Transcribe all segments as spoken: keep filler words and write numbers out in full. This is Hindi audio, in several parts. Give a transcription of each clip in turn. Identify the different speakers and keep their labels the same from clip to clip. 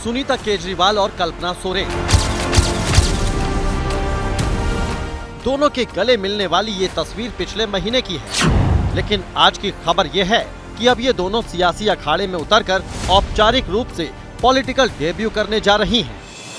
Speaker 1: सुनीता केजरीवाल और कल्पना सोरेन, दोनों के गले मिलने वाली ये तस्वीर पिछले महीने की है, लेकिन आज की खबर ये है कि अब ये दोनों सियासी अखाड़े में उतरकर औपचारिक रूप से पॉलिटिकल डेब्यू करने जा रही हैं।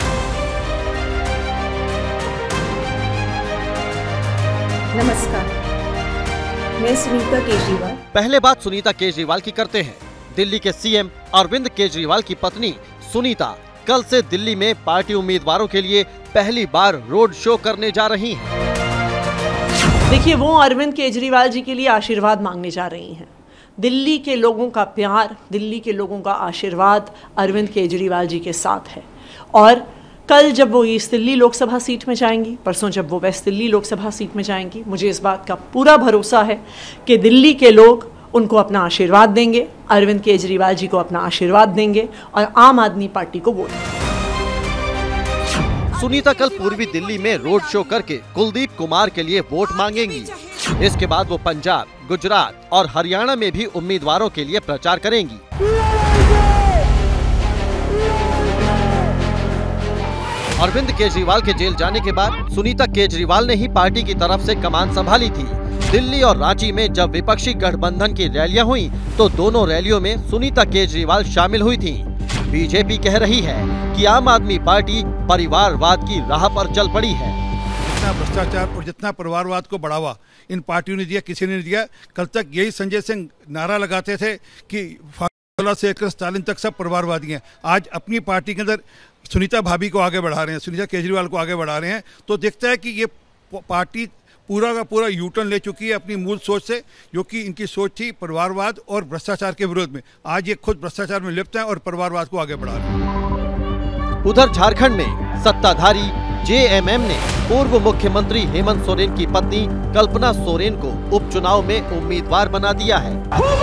Speaker 2: नमस्कार, मैं सुनीता केजरीवाल।
Speaker 1: पहले बात सुनीता केजरीवाल की करते हैं। दिल्ली के सीएम अरविंद केजरीवाल की पत्नी सुनीता कल से दिल्ली में पार्टी उम्मीदवारों के लिए पहली बार रोड शो करने जा रही हैं।
Speaker 3: देखिए, वो अरविंद केजरीवाल जी के लिए आशीर्वाद मांगने जा रही हैं। दिल्ली के लोगों का प्यार, दिल्ली के लोगों का आशीर्वाद अरविंद केजरीवाल जी के साथ है। और कल जब वो ईस्ट दिल्ली लोकसभा सीट में जाएंगी, परसों जब वो वेस्ट दिल्ली लोकसभा सीट में जाएंगी, मुझे इस बात का पूरा भरोसा है कि दिल्ली के लोग उनको अपना आशीर्वाद देंगे, अरविंद केजरीवाल जी को अपना आशीर्वाद देंगे और आम आदमी पार्टी को वोट देंगे।
Speaker 1: सुनीता कल पूर्वी दिल्ली में रोड शो करके कुलदीप कुमार के लिए वोट मांगेंगी। इसके बाद वो पंजाब, गुजरात और हरियाणा में भी उम्मीदवारों के लिए प्रचार करेंगी। अरविंद केजरीवाल के जेल जाने के बाद सुनीता केजरीवाल ने ही पार्टी की तरफ से कमान संभाली थी। दिल्ली और रांची में जब विपक्षी गठबंधन की रैलियां हुई तो दोनों रैलियों में सुनीता केजरीवाल शामिल हुई थीं। बीजेपी कह रही है कि आम आदमी पार्टी परिवारवाद की राह पर चल पड़ी है।
Speaker 4: जितना भ्रष्टाचार और जितना परिवारवाद को बढ़ावा इन पार्टियों ने दिया, किसी ने नहीं दिया। कल तक यही संजय सिंह नारा लगाते थे कि फालूदा से लेकर स्टालिन तक सब परिवारवादी हैं। आज अपनी पार्टी के अंदर सुनीता भाभी को आगे बढ़ा रहे हैं, सुनीता केजरीवाल को आगे बढ़ा रहे हैं, तो दिखता है कि ये पार्टी पूरा का पूरा यू टर्न ले चुकी है अपनी मूल सोच से, जो कि इनकी सोच थी परिवारवाद और भ्रष्टाचार के विरोध में। आज ये खुद भ्रष्टाचार में लिप्त है और परिवारवाद को आगे बढ़ा रहे हैं।
Speaker 1: उधर झारखंड में सत्ताधारी जे एम एम ने पूर्व मुख्यमंत्री हेमंत सोरेन की पत्नी कल्पना सोरेन को उपचुनाव में उम्मीदवार बना दिया है।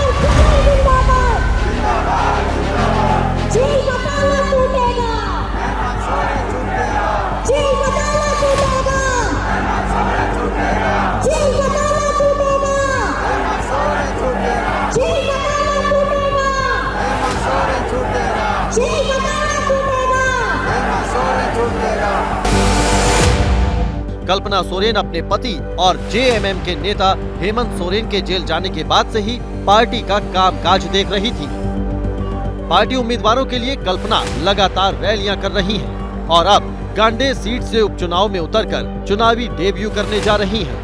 Speaker 1: कल्पना सोरेन अपने पति और जे एम एम के नेता हेमंत सोरेन के जेल जाने के बाद से ही पार्टी का कामकाज देख रही थी। पार्टी उम्मीदवारों के लिए कल्पना लगातार रैलियां कर रही हैं और अब गांडे सीट से उपचुनाव में उतरकर चुनावी डेब्यू करने जा रही हैं।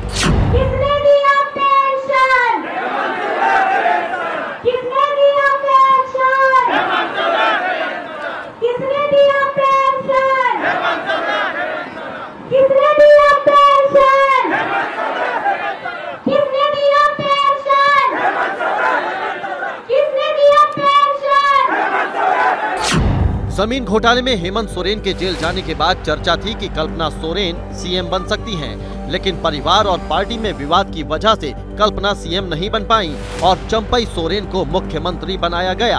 Speaker 1: जमीन घोटाले में हेमंत सोरेन के जेल जाने के बाद चर्चा थी कि कल्पना सोरेन सीएम बन सकती हैं, लेकिन परिवार और पार्टी में विवाद की वजह से कल्पना सीएम नहीं बन पाई और चंपई सोरेन को मुख्यमंत्री बनाया गया।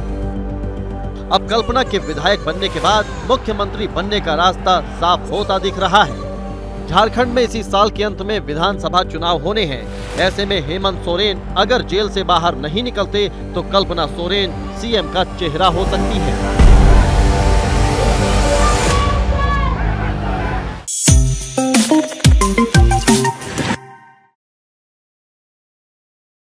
Speaker 1: अब कल्पना के विधायक बनने के बाद मुख्यमंत्री बनने का रास्ता साफ होता दिख रहा है। झारखंड में इसी साल के अंत में विधानसभा चुनाव होने हैं। ऐसे में हेमंत सोरेन अगर जेल से बाहर नहीं निकलते तो कल्पना सोरेन सीएम का चेहरा हो सकती है।